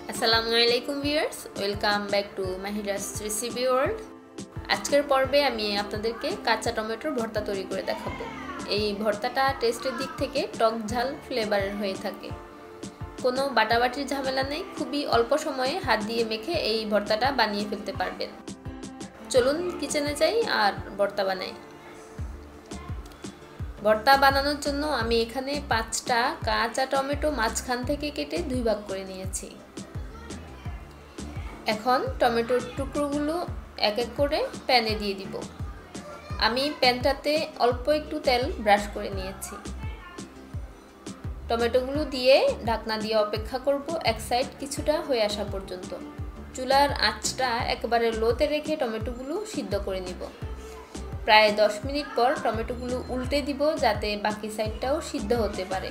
আসসালামু আলাইকুম viewers, welcome back to Mahira's recipe world. আজকের পর্বে আমি আপনাদেরকে কাঁচা টমেটোর ভর্তা তৈরি করে দেখাবো। এই ভর্তাটা টেস্টের দিক থেকে টক ঝাল ফ্লেভারের হয়ে থাকে। কোনো বাটাবাটির ঝামেলা নেই, খুবই অল্প সময়ে হাত দিয়ে মেখে এই ভর্তাটা বানিয়ে ফেলতে পারবেন। চলুন কিচেনে যাই আর ভর্তা বানাই। ভর্তা বানানোর জন্য আমি এখানে 5টা কাঁচা টমেটো মাঝখান থেকে কেটে 2 ভাগ করে নিয়েছি। এখন টমেটোর টুকরোগুলো এক এক করে প্যানে দিয়ে দিব। আমি প্যানটাতে অল্প একটু তেল ব্রাশ করে নিয়েছি। টমেটোগুলো দিয়ে ঢাকনা দিয়ে অপেক্ষা করব এক সাইড কিছুটা হয়ে আসা পর্যন্ত। চুলার আঁচটা একেবারে লোতে রেখে টমেটোগুলো সিদ্ধ করে নিব। প্রায় 10 মিনিট পর টমেটোগুলো উল্টে দিব যাতে বাকি সাইডটাও সিদ্ধ হতে পারে।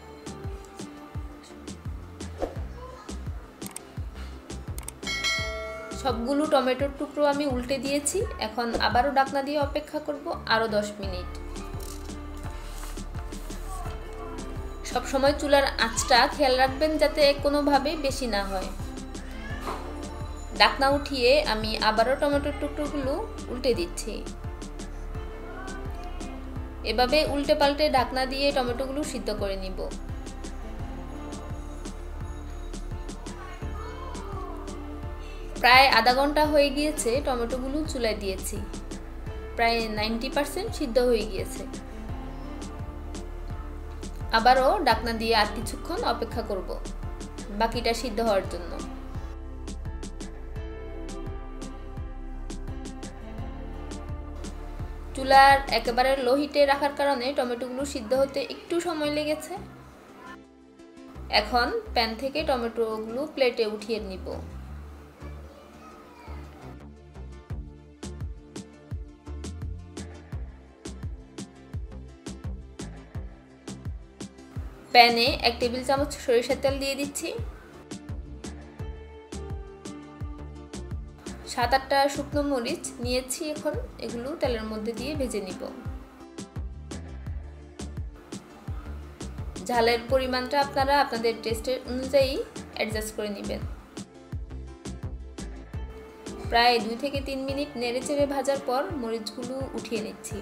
সবগুলো টমেটোর টুকরো আমি উল্টে দিয়েছি। এখন আবারও ঢাকনা দিয়ে অপেক্ষা করব আরও 10 মিনিট। সব সময় চুলার আঁচটা খেয়াল রাখবেন যাতে কোনোভাবে বেশি না হয়। ঢাকনা উঠিয়ে আমি আবারও টমেটোর টুকরোগুলো উল্টে দিচ্ছি। এভাবে উল্টে পাল্টে ঢাকনা দিয়ে টমেটোগুলো সিদ্ধ করে নিব। প্রায় আধা ঘন্টা হয়ে গিয়েছে টমেটোগুলো চুলায় দিয়েছি। প্রায় 90% সিদ্ধ হয়ে গিয়েছে। আবারও ঢাকনা দিয়ে আর কিছুক্ষণ অপেক্ষা করব বাকিটা সিদ্ধ হওয়ার জন্য। চুলার একেবারে লো হিটে রাখার কারণে টমেটোগুলো সিদ্ধ হতে একটু সময় লেগেছে। এখন প্যান থেকে টমেটোগুলো প্লেটে উঠিয়ে নিব। প্যানে 1 টেবিল চামচ সরিষার তেল দিয়ে দিচ্ছি। 7-8টা শুকনো মরিচ নিয়েছি। এখন এগুলো তেলের মধ্যে দিয়ে ভেজে নিব। ঝালের পরিমাণটা আপনারা আপনাদের টেস্টের অনুযায়ী অ্যাডজাস্ট করে নেবেন। প্রায় 2 থেকে 3 মিনিট নেড়েচেড়ে ভাজার পর মরিচগুলো উঠিয়ে নিচ্ছি।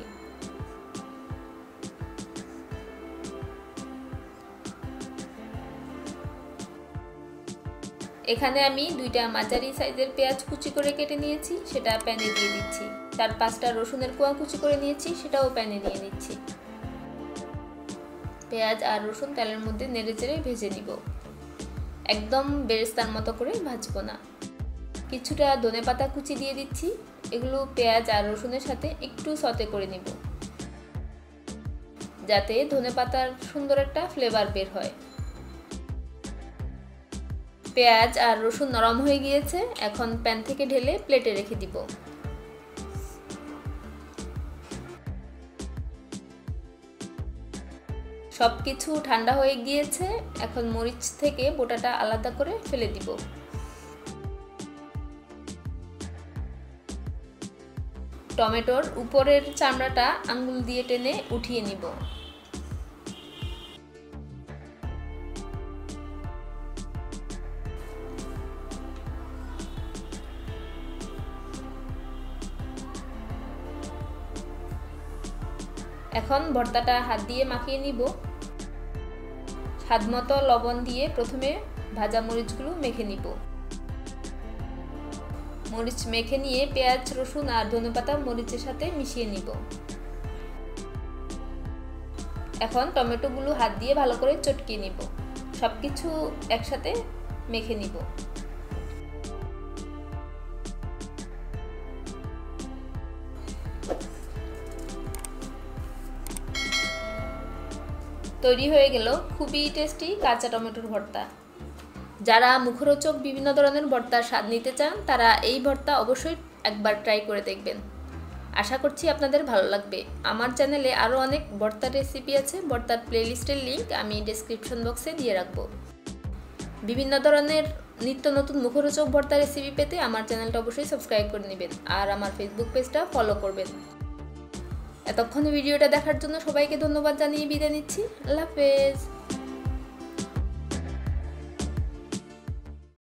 এখানে আমি 2টা মাঝারি সাইজের পেঁয়াজ কুচি করে কেটে নিয়েছি, সেটা প্যানে দিয়ে দিচ্ছি। 4-5টা রসুনের কোয়া কুচি করে নিয়েছি, সেটাও প্যানে দিয়ে নিচ্ছি। পেঁয়াজ আর রসুন তেলের মধ্যে নেড়েচেড়ে ভেজে নিব। একদম বেরেস্তার মতো করে ভাজবো না। কিছুটা ধনেপাতা কুচি দিয়ে দিচ্ছি। এগুলো পেঁয়াজ আর রসুনের সাথে একটু সতে করে নিব যাতে ধনেপাতার সুন্দর একটা ফ্লেভার বের হয়। পেঁয়াজ আর রসুন নরম হয়ে গিয়েছে। এখন প্যান থেকে ঢেলে প্লেটে রেখে দিব। সবকিছু ঠান্ডা হয়ে গিয়েছে। এখন মরিচ থেকে বোটাটা আলাদা করে ফেলে দিব। টমেটোর উপরের চামড়াটা আঙ্গুল দিয়ে টেনে উঠিয়ে নিব। এখন ভর্তাটা হাত দিয়ে মাখিয়ে নিব। স্বাদমতো লবণ দিয়ে প্রথমে ভাজা মরিচগুলো মেখে নিব। মরিচ মেখে নিয়ে পেঁয়াজ, রসুন আর ধনেপাতা মরিচের সাথে মিশিয়ে নিব। এখন টমেটোগুলো হাত দিয়ে ভালো করে চটকিয়ে নিব। সবকিছু একসাথে মেখে নিব। তৈরি হয়ে গেল খুবই টেস্টি কাঁচা টমেটোর ভর্তা। যারা মুখরোচক বিভিন্ন ধরনের ভর্তার স্বাদ নিতে চান তারা এই ভর্তা অবশ্যই একবার ট্রাই করে দেখবেন। আশা করছি আপনাদের ভালো লাগবে। আমার চ্যানেলে আরও অনেক ভর্তার রেসিপি আছে। ভর্তার প্লেলিস্টের লিংক আমি ডেসক্রিপশন বক্সে দিয়ে রাখবো। বিভিন্ন ধরনের নিত্য নতুন মুখরোচক ভর্তা রেসিপি পেতে আমার চ্যানেলটা অবশ্যই সাবস্ক্রাইব করে নেবেন আর আমার ফেসবুক পেজটা ফলো করবেন। এতক্ষণ ভিডিওটা দেখার জন্য সবাইকে ধন্যবাদ জানিয়ে বিদায় নিচ্ছি। আল্লাহ হাফেজ।